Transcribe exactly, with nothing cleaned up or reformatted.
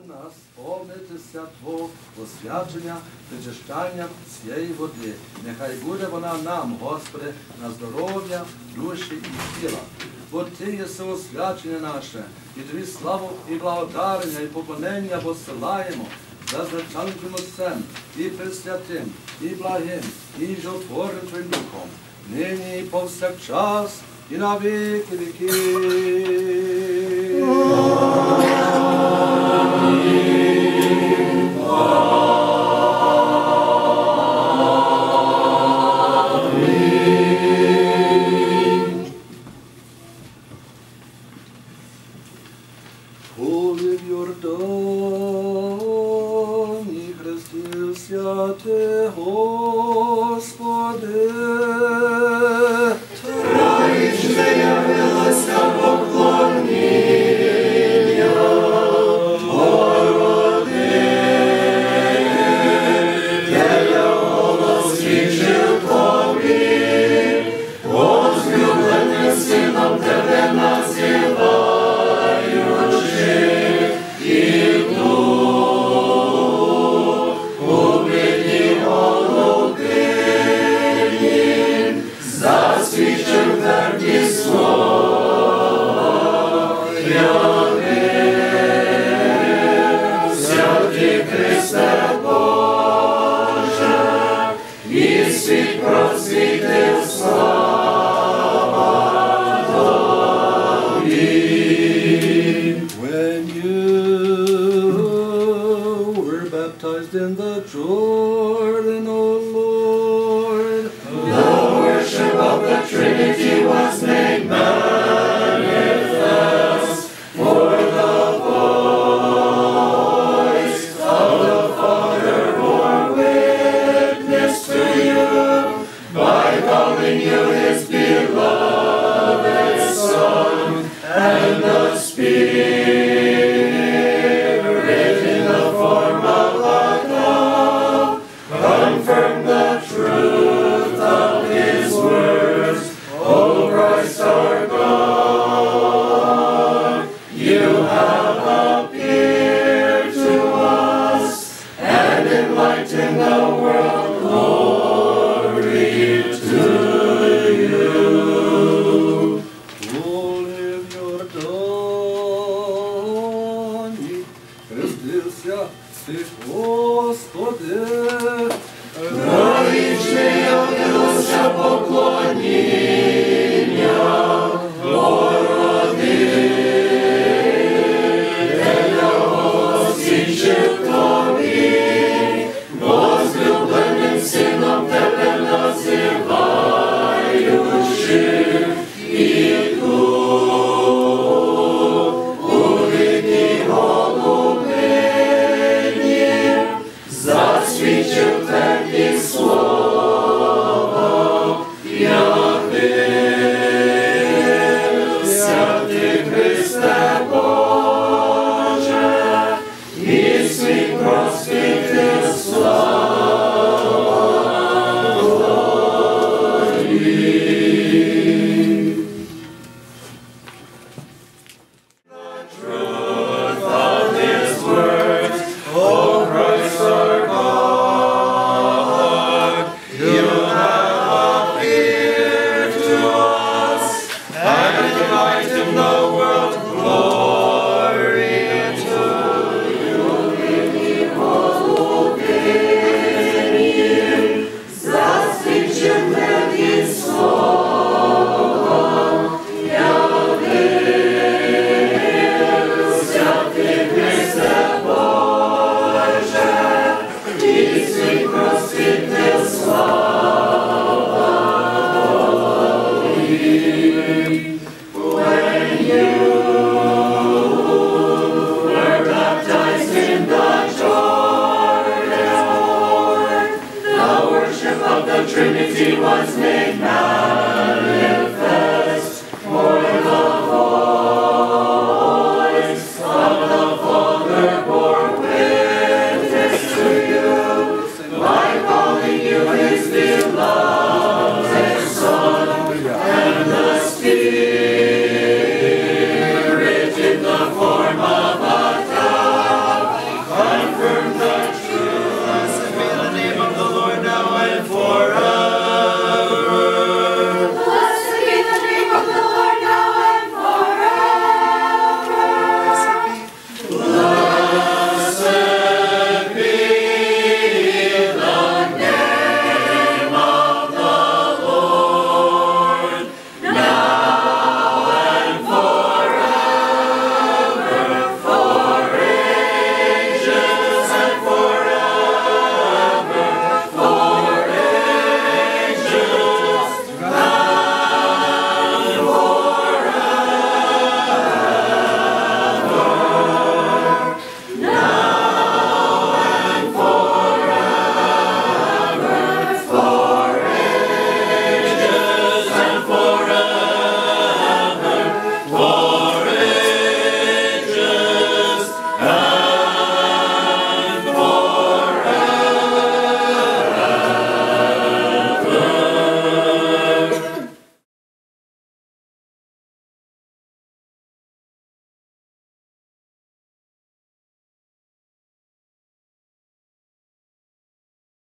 нас сповнитися Твого освячення, причищання цієї води. Нехай буде вона нам, Господи, на здоров'я, душі і тіла. Бо Ти єси освячення наше, і Тобі славу і благодарення, і поклонення посилаємо за звичайним Отцем, і Пресвятим, і благим, і животворним Твоїм Духом, нині і повсякчас, і на віки віків. Коли в Йордані хрестився ти, Господи, Троїчне явилося поклоніння Бороди, я голос свідчив тобі, возлюбленим сином тебе називаючи, і дух у бідній голубині засвідчив тверді слова, явився ти, Христе Боже, і світ просвітив, слава тобі. when you were baptized in the Jordan, O Lord, The worship of the Trinity was made manifest, for the voice of the Father bore witness to you by calling you His beloved Son, and the Spirit in the form of a dove confirmed the truth of His words. O Christ our God, you have appeared to us and enlightened the world. Glory to you. коли в Йордані хрестився ти, Господи, Троїчне явилося поклоніння